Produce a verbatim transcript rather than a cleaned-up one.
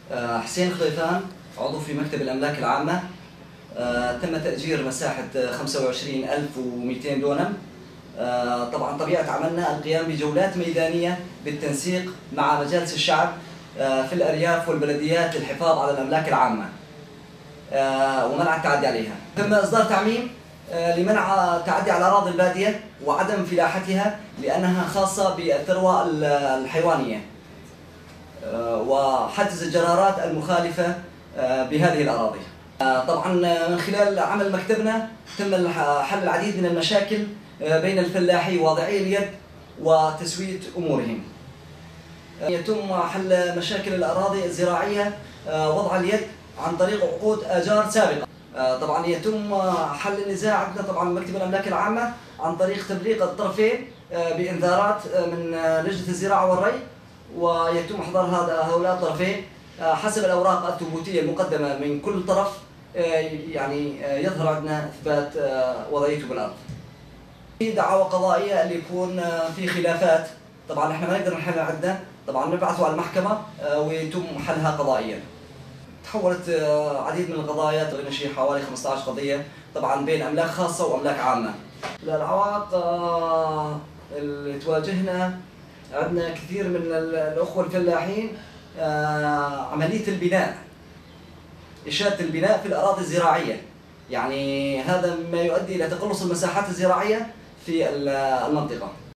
آه، حسين خليفان، عضو في مكتب الأملاك العامة. آه، تم تأجير مساحة خمسة وعشرين ألف ومئتين دونم. آه، طبعا طبيعة عملنا القيام بجولات ميدانية بالتنسيق مع مجالس الشعب آه، في الأرياف والبلديات للحفاظ على الأملاك العامة آه، ومنع التعدي عليها. تم إصدار تعميم آه، لمنع التعدي على الأراضي البادية وعدم فلاحتها لأنها خاصة بالثروة الحيوانية، وحجز الجرارات المخالفة بهذه الأراضي. طبعا من خلال عمل مكتبنا تم حل العديد من المشاكل بين الفلاحي وواضعي اليد وتسوية أمورهم. يتم حل مشاكل الأراضي الزراعية وضع اليد عن طريق عقود آجار سابقة. طبعا يتم حل النزاع عندنا طبعا مكتب الأملاك العامة عن طريق تبليغ الطرفين بإنذارات من لجنة الزراعة والري، ويتم إحضار هؤلاء الطرفين حسب الأوراق الثبوتية المقدمة من كل طرف، يعني يظهر عندنا إثبات وضعيته بالأرض. في دعاوى قضائية اللي يكون في خلافات طبعا احنا ما نقدر نحلها عندنا، طبعا نبعثه على المحكمة ويتم حلها قضائيا. تحولت عديد من القضايا، تقريبا شيء حوالي خمسة عشر قضية طبعا بين أملاك خاصة وأملاك عامة. العوائق اللي تواجهنا عندنا كثير من الأخوة الفلاحين عملية البناء، إشادة البناء في الأراضي الزراعية، يعني هذا ما يؤدي إلى تقلص المساحات الزراعية في المنطقة.